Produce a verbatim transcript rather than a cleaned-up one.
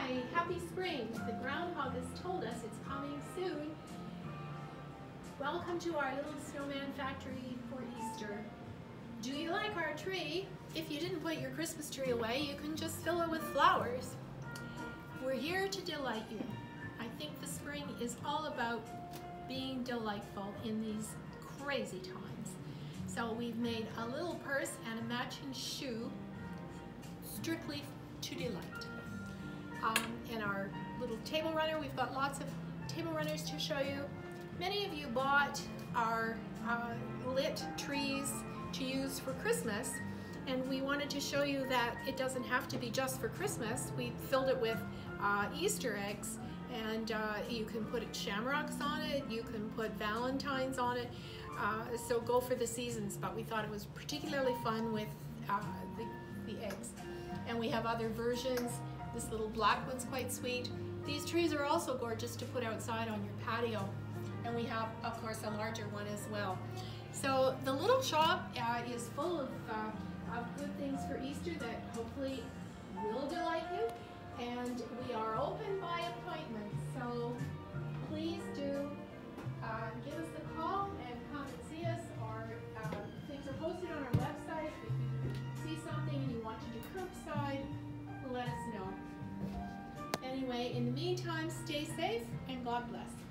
Hi, happy spring. The groundhog has told us it's coming soon. Welcome to our little snowman factory for Easter. Do you like our tree? If you didn't put your Christmas tree away, you can just fill it with flowers. We're here to delight you. I think the spring is all about being delightful in these crazy times. So we've made a little purse and a matching shoe strictly to delight. Um, and our little table runner, we've got lots of table runners to show you. Many of you bought our uh, lit trees to use for Christmas, and we wanted to show you that it doesn't have to be just for Christmas. We filled it with uh, Easter eggs, and uh, you can put shamrocks on it, you can put valentines on it, uh, so go for the seasons, but we thought it was particularly fun with uh, the, the eggs. And we have other versions. This little black one's quite sweet. These trees are also gorgeous to put outside on your patio. And we have, of course, a larger one as well. So the little shop uh, is full of, uh, of good things for Easter that hopefully will delight you. And we are open by appointment. So please do uh, give us a call and come and see us. Or uh, things are posted on our website. If you see something and you want to do curbside, let us know. Anyway, in the meantime, stay safe and God bless.